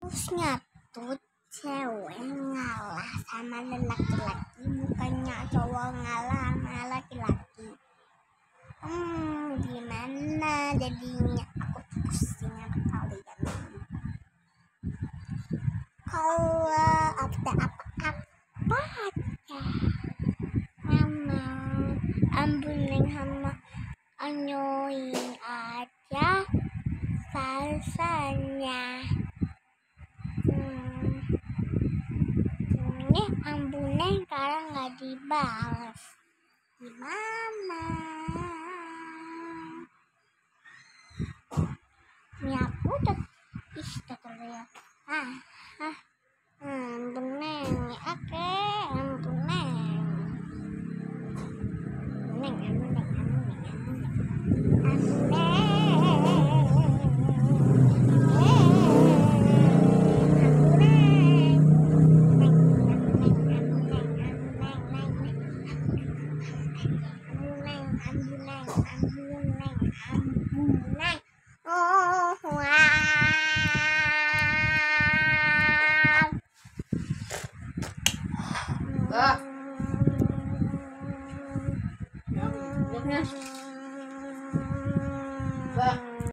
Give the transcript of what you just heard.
Terusnya tuh cewek ngalah sama laki-laki, bukannya cowok ngalah sama laki-laki. Gimana jadinya? Aku pusing sama kalian. Kalau ada apa-apa aja mama ambunin sama anyoin aja rasanya. Ini ambune sekarang nggak dibalas. Gimana? Ini aku udah terlihat. Ambune, oke, ambune. Bah.